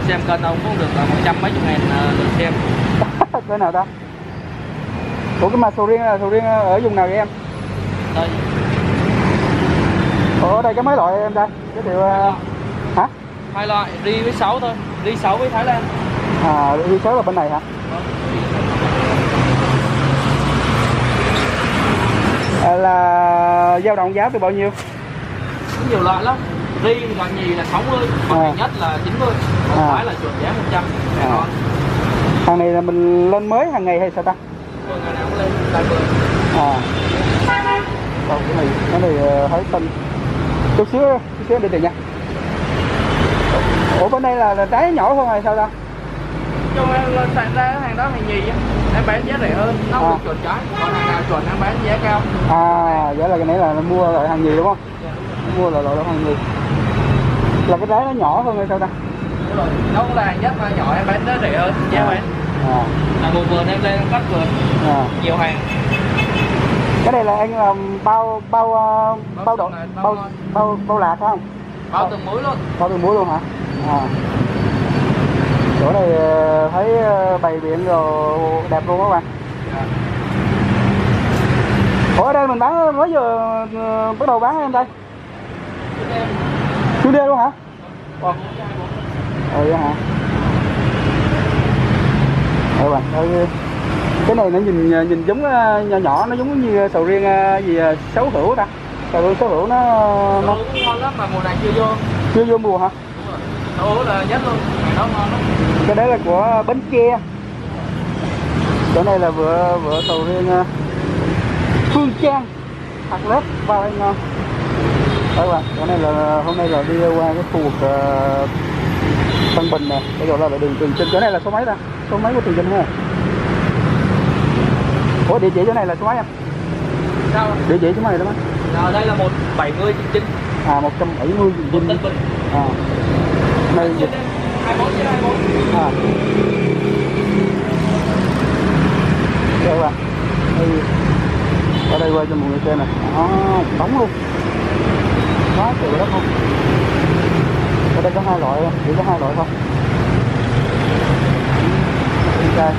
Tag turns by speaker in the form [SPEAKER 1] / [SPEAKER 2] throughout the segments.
[SPEAKER 1] xem kênh ông cũng được 100 mấy chục ngàn lượt xem.
[SPEAKER 2] Cái nào ta? Ủa cái mà sầu riêng ở vùng nào vậy em?
[SPEAKER 1] Đây.
[SPEAKER 2] Ở đây có mấy loại em đây? Giới thiệu hả?
[SPEAKER 1] 2 loại, ri với 6 thôi, ri 6 với Thái Lan.
[SPEAKER 2] À, ri 6 là bên này hả? Là dao động giá từ bao nhiêu?
[SPEAKER 1] Có nhiều loại lắm. Ri loại nhì là 60, còn nhất là 90, còn Thái là chuẩn giá 100.
[SPEAKER 2] Hàng này là mình lên mới hàng ngày hay sao ta?
[SPEAKER 1] Ngày nào cũng lên, tại vừa.
[SPEAKER 2] Còn cái này thấy tinh. Chút xíu đi tiền nha. Ủa bên đây là trái nhỏ hơn hay sao ta?
[SPEAKER 1] Trong em lên tại ra hàng đó hàng nhì á, em bán giá rẻ hơn, nó không chuẩn trái, còn hàng nào chuẩn em bán giá cao.
[SPEAKER 2] Vậy là cái này là mua loại hàng nhì đúng không? Mua là loại hàng nhì. Là cái trái nó nhỏ hơn hay sao ta?
[SPEAKER 1] Đúng rồi, nó cũng là hàng nhất mà nhỏ em bán giá rẻ hơn, giá bán. Là một vườn em lên cắt vườn, nhiều hàng.
[SPEAKER 2] Cái này là anh làm bao lạc phải không?
[SPEAKER 1] Bao từng múi luôn.
[SPEAKER 2] Bao từng múi luôn hả? Chỗ này thấy bày biện rồi đẹp luôn các bạn. Ủa ở đây mình bán mấy giờ bắt đầu bán em đây? Chưa đêm luôn hả? Vậy hả? Bạn ơi, cái này nó nhìn giống nhỏ nhỏ, nó giống như sầu riêng gì sáu hữu ta? Sầu riêng sáu hữu nó
[SPEAKER 1] cũng ngon lắm mà mùa này chưa vô.
[SPEAKER 2] Chưa vô mùa hả?
[SPEAKER 1] Sầu hữu là nhất luôn, ngày đó ngon lắm.
[SPEAKER 2] Cái đấy là của Bến Tre. Chỗ này là vựa sầu riêng Phương Trang, hạt lép vào anh ngon. Đấy bạn, chỗ này là hôm nay là đi qua cái khu vực Tân Bình nè, bây giờ là đường Trường Chinh. Chỗ này là số mấy ta? Số mấy của Trường Chinh ha? Ủa địa chỉ chỗ này là số mấy em?
[SPEAKER 1] Sao?
[SPEAKER 2] Địa chỉ số mấy đó
[SPEAKER 1] mấy? Đây là 170 Trường Chinh.
[SPEAKER 2] 170 Trường Chinh.
[SPEAKER 1] Tân Bình.
[SPEAKER 2] Đây
[SPEAKER 1] 24/24.
[SPEAKER 2] Đây bạn. Ở đây quay cho mọi người xem nè. Đóng luôn. Quá trời đất luôn. Ở đây có 2 loại, chỉ có 2 loại thôi. Đây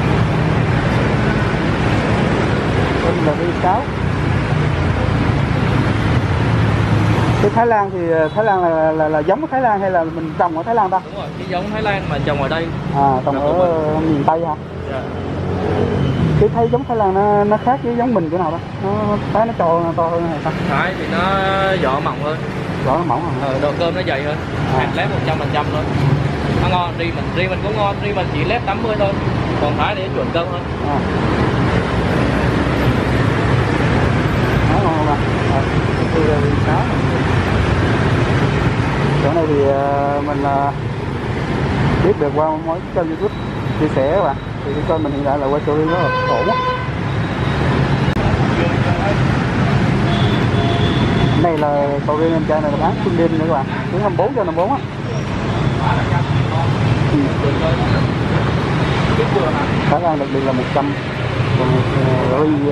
[SPEAKER 2] là ri 6. Cái Thái Lan thì Thái Lan là giống của Thái Lan hay là mình trồng ở Thái Lan ta?
[SPEAKER 1] Đúng rồi, cái giống Thái Lan mà trồng ở đây.
[SPEAKER 2] Trồng ở miền Tây hả?
[SPEAKER 1] Dạ.
[SPEAKER 2] Cái thấy giống Thái Lan nó khác với giống mình cái nào đó? Nó trái nó to hơn hay sao?
[SPEAKER 1] Thái thì nó vỏ mỏng hơn.
[SPEAKER 2] Vỏ nó mỏng hơn.
[SPEAKER 1] Độ cơm nó dày hơn. Hạt lép 100% thôi. Nó ngon, ri mình cũng ngon, ri mình chỉ lép 80 thôi. Còn Thái thì chuẩn cơm hơn.
[SPEAKER 2] Nó ngon mà. Chỗ này thì mình biết được qua mỗi kênh YouTube chia sẻ các bạn. Thì cái kênh mình hiện tại là quay sầu riêng rất là ổn á. Đây là sầu riêng em trai này là bán xuyên đêm nữa các bạn, đến 24/24 á. Thái Lan đặc biệt là 100, còn ri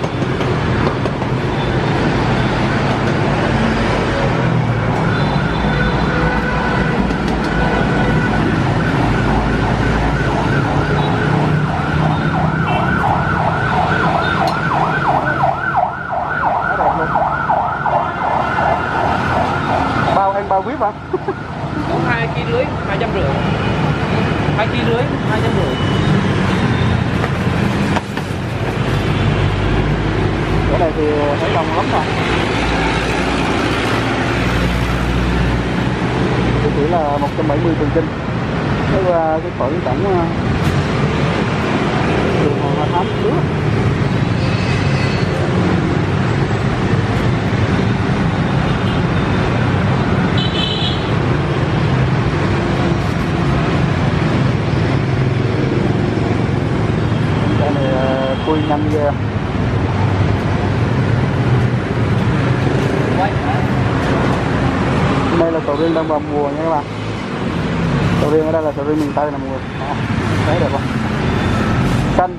[SPEAKER 2] bao vip hả?
[SPEAKER 1] Có 2,5 kg, 250. 2,5 kg, 250.
[SPEAKER 2] Cái này thì thấy đông lắm rồi. Chỉ là 170 Trường Chinh. Cái khoảng tổng đường Hoàng Hoa Thám trước. Cùi nhanh ghê. Đây là sầu riêng đang vào mùa nha các bạn. Sầu riêng ở đây là sầu riêng miền Tây là mùa. Thấy đẹp không? Xanh.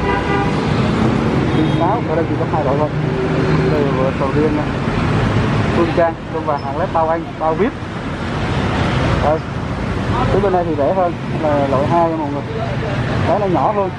[SPEAKER 2] Ri 6 ở đây chỉ có 2 loại thôi. Đây là sầu riêng nha. Phương Trang luôn và hàng lép bao Anh, bao VIP. Đây, phía bên đây thì rẻ hơn là loại 2 nha mọi người, cái nó nhỏ hơn.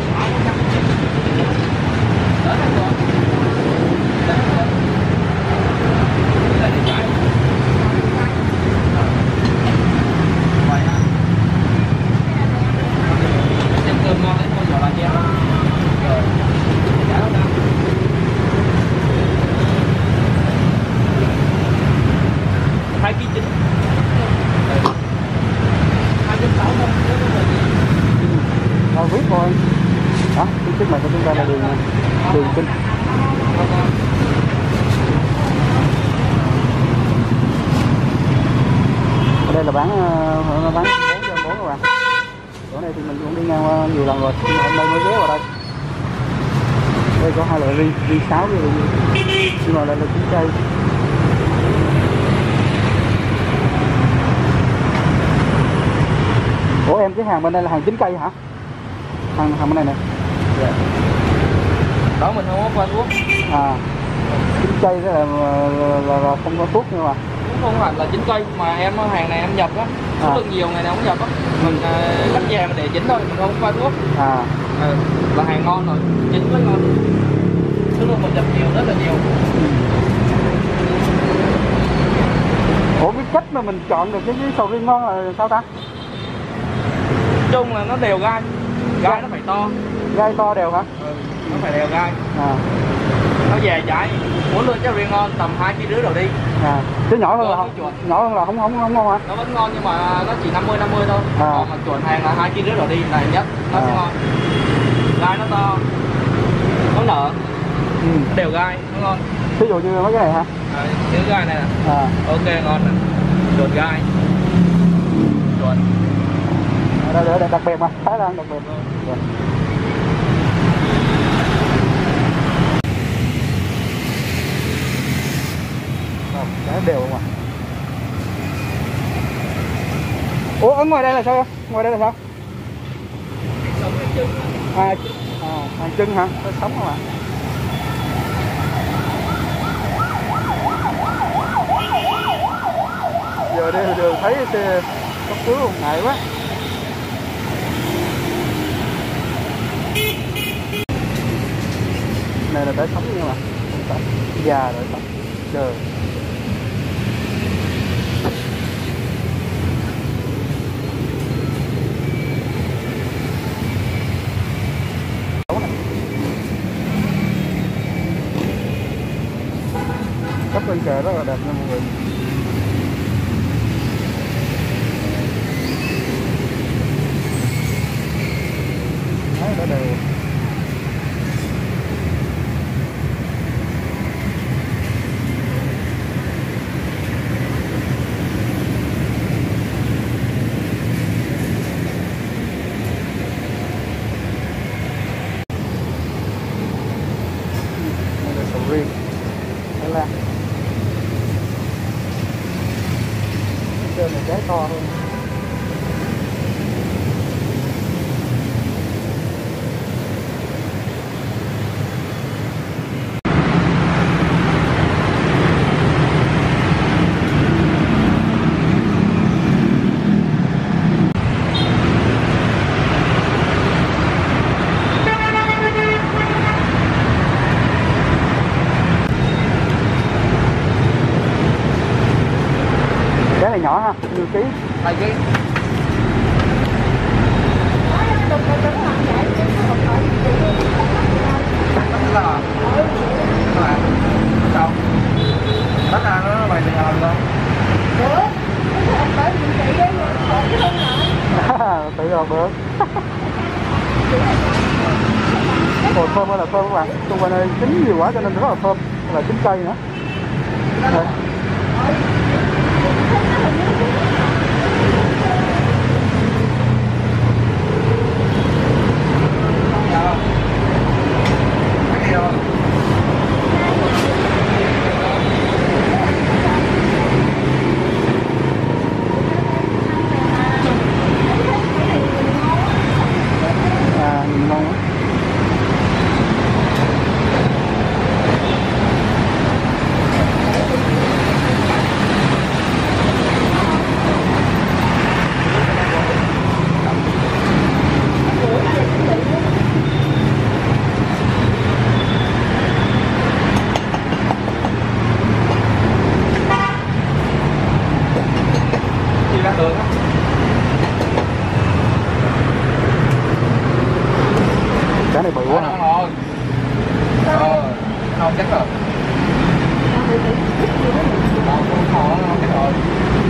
[SPEAKER 2] VIP thôi đó, trước mặt của chúng ta là đường Kinh. Ở đây là bán 4 các bạn. Chỗ này thì mình cũng đi ngang qua nhiều lần rồi, nhưng mà hôm nay mới ghé vào đây. Đây có hai loại ri 6 với nhưng mà lại là chín cây. Ủa em, cái hàng bên đây là hàng chín cây hả? Hàng bên này nè.
[SPEAKER 1] Dạ. Đó mình không có qua thuốc.
[SPEAKER 2] À, chín cây đó là không có thuốc nữa mà.
[SPEAKER 1] Cũng không hẳn là chín cây mà em hàng này em nhập á, số lượng nhiều ngày nào cũng nhập á. Mình cắt về mình để chín thôi, mình không qua thuốc.
[SPEAKER 2] À.
[SPEAKER 1] Là hàng ngon rồi, chín mới ngon. Số lượng mình nhập nhiều, rất là nhiều.
[SPEAKER 2] Ủa cái cách mà mình chọn được cái sầu riêng ngon là sao ta?
[SPEAKER 1] Chung là nó đều gai, gai nó phải to.
[SPEAKER 2] Gai to đều hả?
[SPEAKER 1] Nó phải đều gai.
[SPEAKER 2] À.
[SPEAKER 1] Nó về trái, muốn lựa sầu riêng ngon tầm 2,5 kg đầu đi.
[SPEAKER 2] À, chứ nhỏ hơn là không, nhỏ hơn là không ngon hả?
[SPEAKER 1] Nó vẫn ngon nhưng mà nó chỉ 50 thôi.
[SPEAKER 2] À.
[SPEAKER 1] Còn mà chuẩn hàng là 2,5 kg đầu đi là nhất, nó sẽ ngon. Gai nó to, nó nở, nó đều gai, nó ngon.
[SPEAKER 2] Ví dụ như mấy cái này hả?
[SPEAKER 1] Cái gai này nè.
[SPEAKER 2] À.
[SPEAKER 1] Ok ngon nè, chuẩn gai, chuẩn.
[SPEAKER 2] Đây đặc biệt mà, Thái Lan đặc biệt. Rồi. Cái đều không ạ? Ủa ở ngoài đây là sao? Ngoài đây là sao? Hàng trưng hả? Có sống không ạ? Giờ đây đường thấy xe cấp cứu không, ngại quá. Này là tỏi sống nha mà, tỏi già rồi sống trời. Cấp bên kề rất là đẹp nha mọi người. Đấy, đã đều. Sầu riêng Thái Lan, trên này trái to hơn. Cái này nhỏ ha, nhiêu ký?
[SPEAKER 1] 2 kg. Sao? Bắt ra nó bày tiền làm đâu?
[SPEAKER 2] Tự rồi được. Ồ, thơm ơi là thơm các bạn. Xung quanh đây chín nhiều quá cho nên rất là thơm. Là chín cây nữa. Đây. Ngon quá.
[SPEAKER 1] chắc rồi. Không chắc rồi.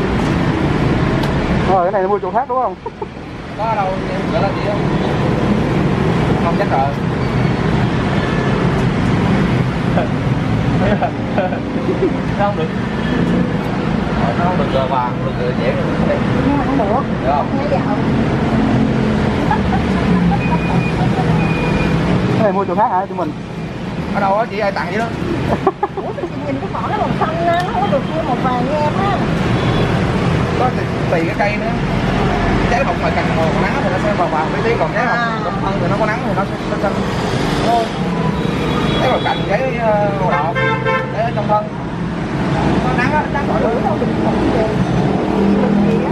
[SPEAKER 2] Rồi cái này là mua chỗ khác đúng không?
[SPEAKER 1] Có ở đâu em gửi lên chị không chắc rồi. Nó không được. Nó không được vàng, được dễ được đây.
[SPEAKER 3] Không được.
[SPEAKER 1] Được không?
[SPEAKER 3] Nó dạo.
[SPEAKER 2] Cái này mua chỗ khác hả tụi mình?
[SPEAKER 1] Ở đâu á chị ai tặng vậy đó?
[SPEAKER 3] Ủa sao chị nhìn cái vỏ nó màu xanh á, nó không có được như màu vàng như em á.
[SPEAKER 1] Có tùy cái cây nữa. Trái hồng mà càng màu nắng thì nó sẽ vào vàng tí, còn trái hồng trong thân thì nó có nắng thì nó sẽ xanh thôi. Trái màu cành trái màu đỏ trái ở trong thân có nắng á, nắng
[SPEAKER 3] Đổi
[SPEAKER 1] đổi
[SPEAKER 3] đâu được một cái gì. Bình gì á.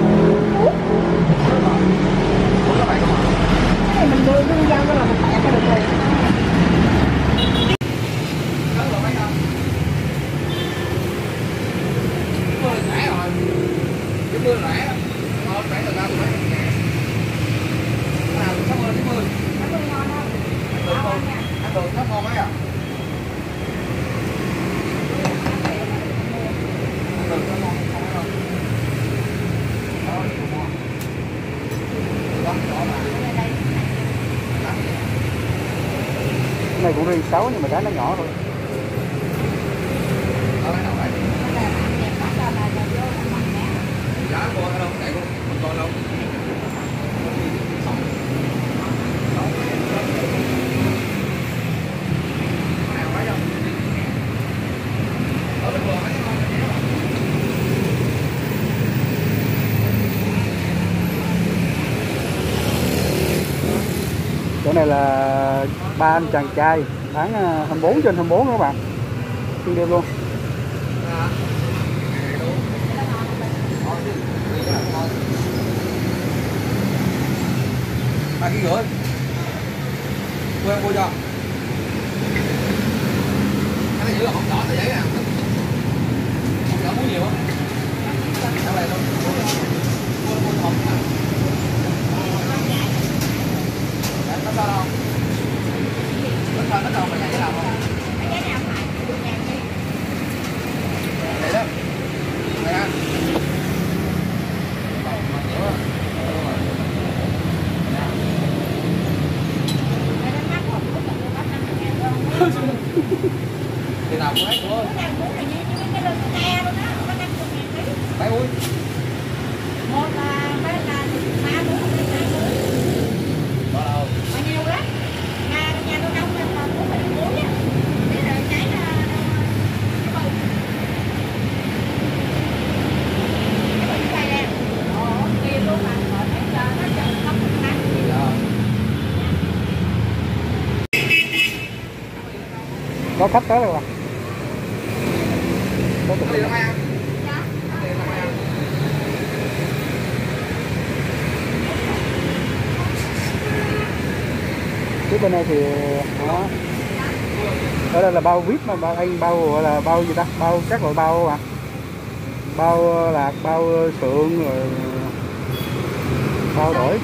[SPEAKER 3] Cái này mình đưa lương dân là mình tẹt ra được rồi.
[SPEAKER 1] mưa rẻ ngon rẻ từ đâu mấy ngàn nào sắp mưa 90
[SPEAKER 3] Nó luôn ngon không?
[SPEAKER 1] ăn được nó ngon mấy à ăn được nó ngon không đâu đó nhiều ngon
[SPEAKER 2] Cái này cũng riêng 6 nhưng mà cái nó nhỏ thôi.
[SPEAKER 1] giá mua đâu chạy luôn mình coi đâu
[SPEAKER 2] Chỗ này là ba anh chàng trai bán 24/24 các bạn, xuyên đêm luôn.
[SPEAKER 1] ba ký rưỡi cô em mua cho cái này giữ là không đỏ tới vậy nè không đỏ muốn nhiều á cái này thôi mua hộp nó sao đâu nó đâu mà chạy làm không vậy đó này ăn thì nào cũng hết thôi mấy muối
[SPEAKER 3] Một là mấy là 3 muối, 2 muối.
[SPEAKER 1] bao lâu
[SPEAKER 3] Bao nhiêu đó? Nhà tôi nấu nên là muối phải muối á. Để rồi cháy cái bầu. Cái bầu cay đen. Kia luôn mà gọi để cho nó chậm không được nắng.
[SPEAKER 2] Có khách tới rồi bạn. Có
[SPEAKER 1] cái gì đâu ăn
[SPEAKER 3] Dạ.
[SPEAKER 1] cái gì đâu ăn
[SPEAKER 2] Phía bên này thì đó. Ở đây là bao vip mà bao anh bao gọi là bao gì ta? Bao các loại bao à. Bao lạc, bao sượng rồi bao đổi.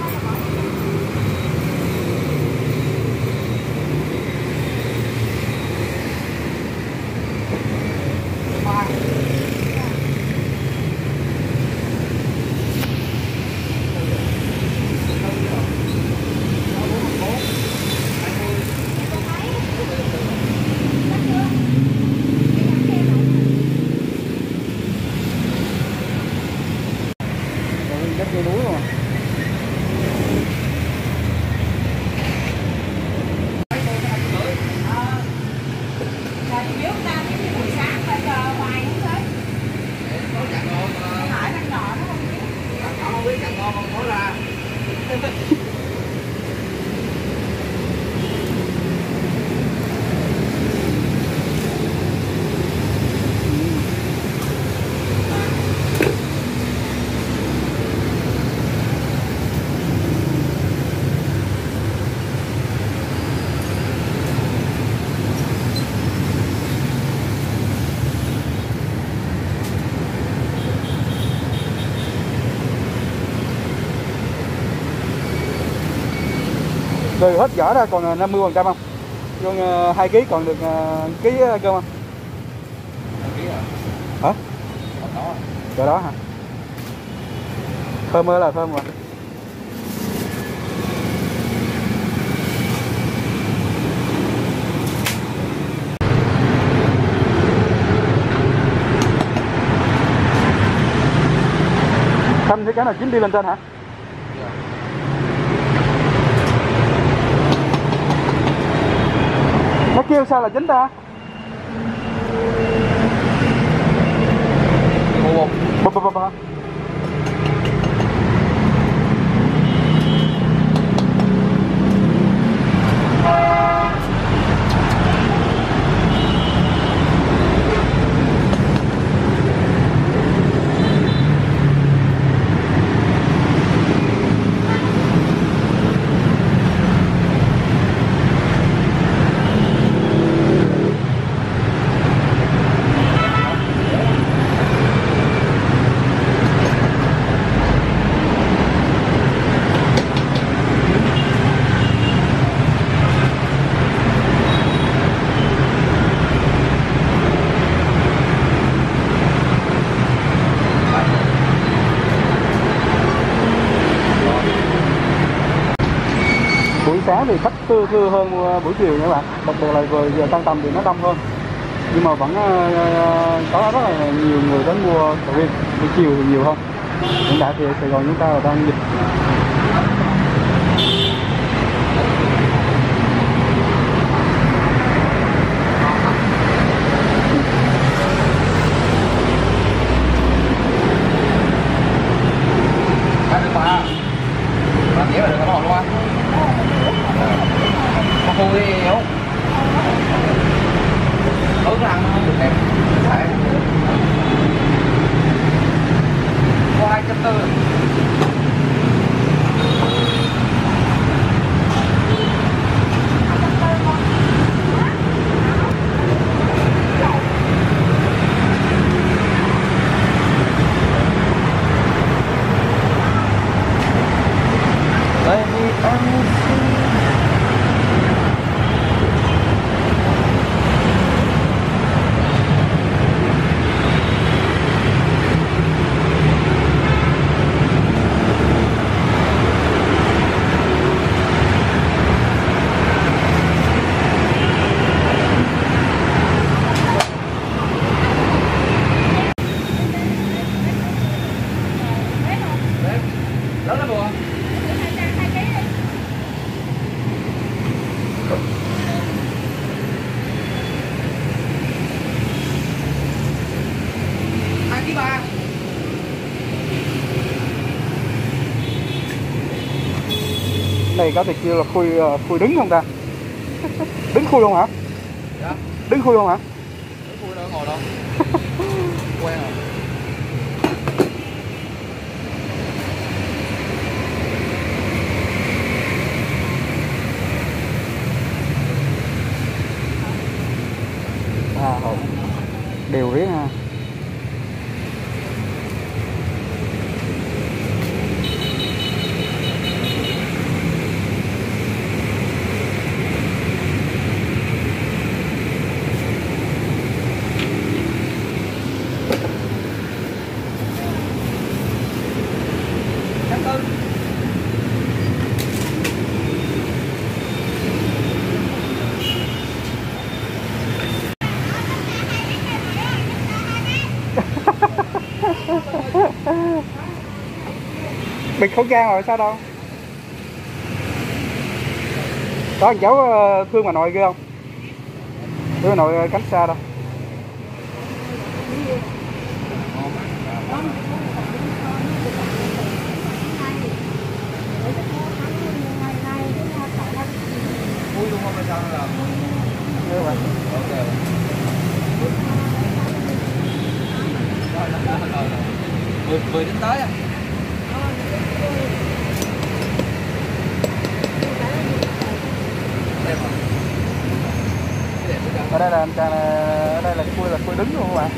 [SPEAKER 2] Đất dây núi mà.
[SPEAKER 3] Rồi thì nếu ta biết thì buổi sáng bây giờ hoài không thấy. Hỏi thằng nhỏ nó không biết.
[SPEAKER 1] không biết chặt ngon không nói ra
[SPEAKER 2] Rồi hết vỏ ra còn 50% không? Còn 2 kg còn được ký cơm không?
[SPEAKER 1] Ký à?
[SPEAKER 2] Hả?
[SPEAKER 1] Còn đó.
[SPEAKER 2] Chỗ đó hả? Thơm ơi là thơm rồi. Xanh thì cái nào chín đi lên trên hả? Nó kêu sao là chín ta? Bập bập bập. Buổi sáng thì khách thưa hơn buổi chiều nha các bạn, đặc biệt là vừa giờ tan tầm thì nó đông hơn, nhưng mà vẫn có rất là nhiều người đến mua sầu riêng. Buổi chiều thì nhiều hơn. Hiện tại thì Sài Gòn chúng ta là đang dịch.
[SPEAKER 1] Làm dễ là được không luôn anh? Mà khui đi yếu. Ướt ăn không được đẹp. Phải. Có 240. Lớn lắm luôn. Hai ký ba.
[SPEAKER 2] Này có thể kêu là khui đứng không ta? Đứng khui luôn hả?
[SPEAKER 1] Dạ.
[SPEAKER 2] Đứng khui luôn hả?
[SPEAKER 1] Đứng khui đâu ngồi đâu. Quen rồi.
[SPEAKER 2] Đều riết ha. Bịt khẩu trang rồi sao đâu? Có thằng cháu Phương bà nội kia không? Phương bà nội cánh xa đâu?
[SPEAKER 1] Vui luôn không hay sao là?
[SPEAKER 2] Như vậy.
[SPEAKER 1] Ok. Rồi. 10 đến tới à?
[SPEAKER 2] Ở đây là ở đây là khui đứng luôn các bạn.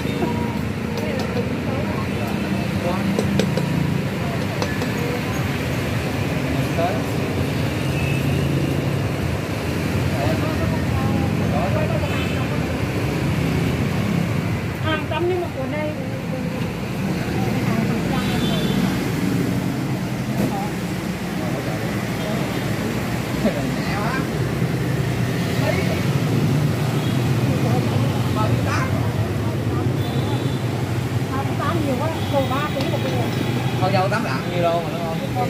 [SPEAKER 1] Tới.
[SPEAKER 3] hàng trăm nhưng mà của đây nhiều quá, đồ 3 kg một kg.
[SPEAKER 1] Con dâu tắm lạng nhiêu đâu mà nó ngon.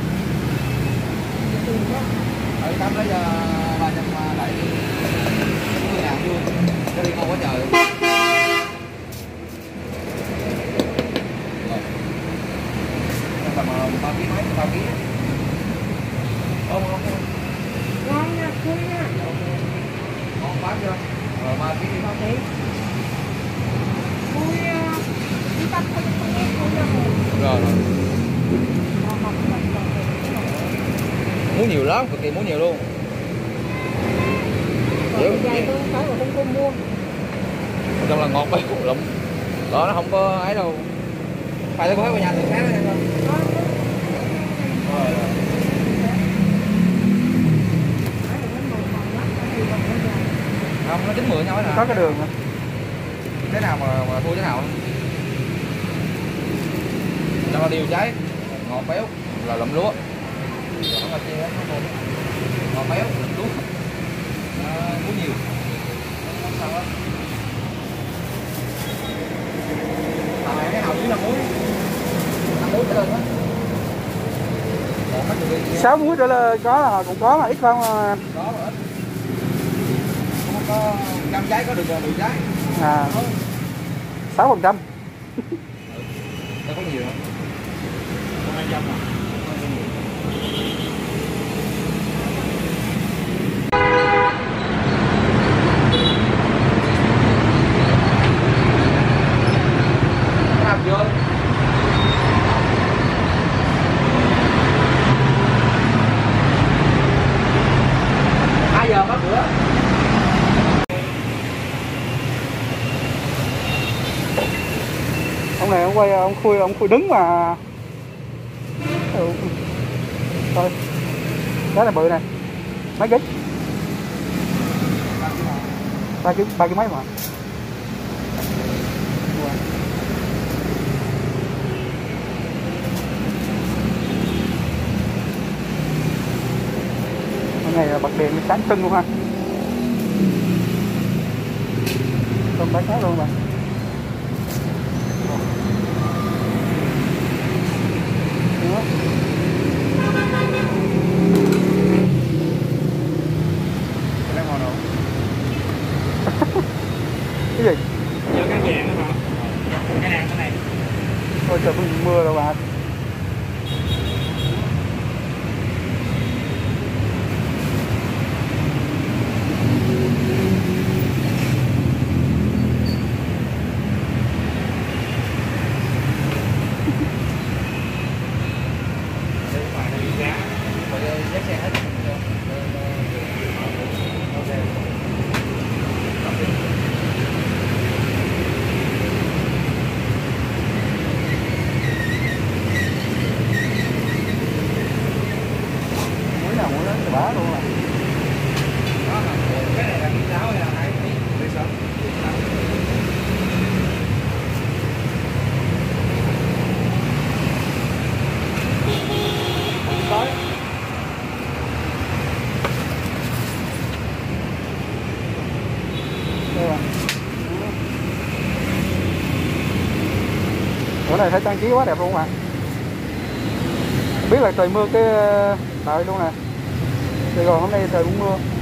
[SPEAKER 1] Ở tắm lấy cho 370 ngàn luôn. Cái đi ngon quá trời. Tầm 3 kg mấy, 3 kg. Không.
[SPEAKER 3] Ngon nha, vui nha.
[SPEAKER 1] Ngon bán chưa? 3 kg.
[SPEAKER 3] 3 kg. Vui đi tắm không biết
[SPEAKER 1] rồi. Muốn nhiều lắm, cực kỳ muốn nhiều luôn.
[SPEAKER 3] Dài tôi phải mà không mua.
[SPEAKER 1] Trong là ngọt béo lắm. Đó nó không có ấy đâu. Phải tôi có vào nhà từ khác đấy không? Không, nó 90 nhau là
[SPEAKER 2] có cái đường.
[SPEAKER 1] thế nào mà thua thế nào cho nó điều cháy ngọt béo là lụm lúa nó ngọt béo lụm lúa muốn nhiều không sao hết thằng này cái nào dưới 5 muối trở lên hết
[SPEAKER 2] 6 muối trở lên có là cũng có mà ít không
[SPEAKER 1] có mà ít không có cam trái có được trái
[SPEAKER 2] 6%.
[SPEAKER 1] đâu có nhiều đâu có 200 à. Làm chưa? 2 giờ có bữa.
[SPEAKER 2] Ông này ông quay ông khui đứng mà. Thôi. Đó là bự này. Mấy ký? 3 kg mấy mà. Hôm nay là bật đèn sáng trưng luôn ha. Không bán cá luôn mà. Cái gì?
[SPEAKER 4] Giờ cái vàng đó hả? Cái nàng cái này.
[SPEAKER 2] Thôi trời mưa rồi bà. Bả luôn à.
[SPEAKER 1] Cái này là miếng cháo hay là hai miếng sợi?
[SPEAKER 2] Tới. Đây à. Bữa này thấy trang trí quá đẹp luôn mà. Biết là trời mưa cái đợi luôn nè. Sài Gòn hôm nay trời cũng mưa.